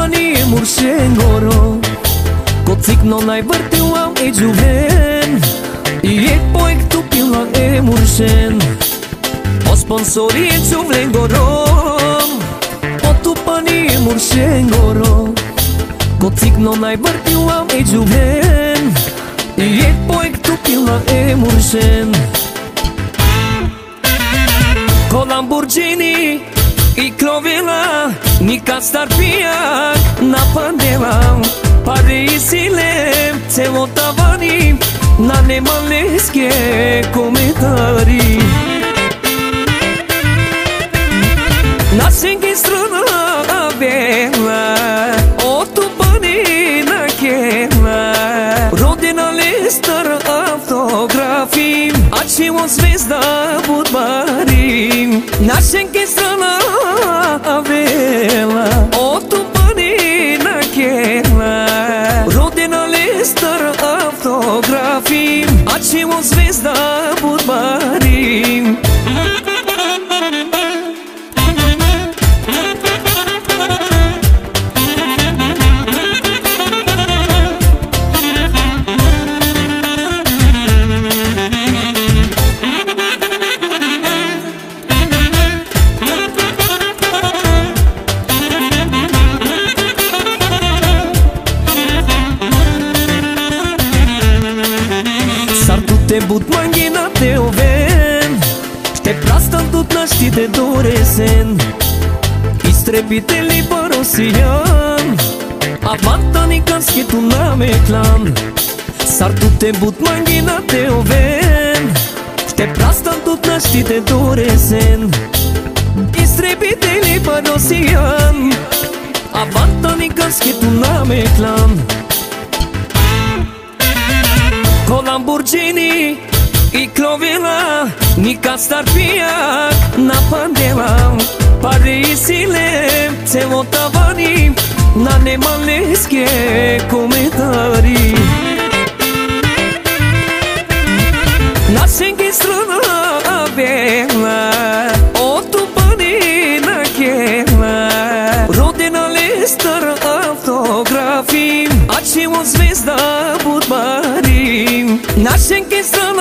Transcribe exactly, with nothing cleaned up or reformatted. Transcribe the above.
pani mursengoro Kocik non ai vërtiu am e gjuven I e poj këtu pilla e mursen O sponsori e gjuvlengoro O tu pani mursengoro Kocik non ai vërtiu am e gjuven I e poj këtu pilla e mursen Ko Lamborghini I klovila Nika star pijak Na pandela Pare I silem Celo tavani Na nema leske komentari Na senki strana bela O tu pani na kela Rodina lestar autografi A që o zvezda budbari Na senki strana bela O tu pani na kela Rodina lestar autografi A që o zvezda budbari Te but mangina te oven Te prastan tut na știte doresen Istrepite li parosian Avantani kanske tu na me klan Sar tu te but mangina te oven Te prastan tut na știte doresen Istrepite li parosian Avantani kanske tu na me klan Ko Lamborghini I klovila Nika star pijak Na pandela Pare I silem Celo tavani Na nema leske komentari Na senki strana bela O tu pani na kela Rodina lestar autografi A që o zvezda budbari Na senki strana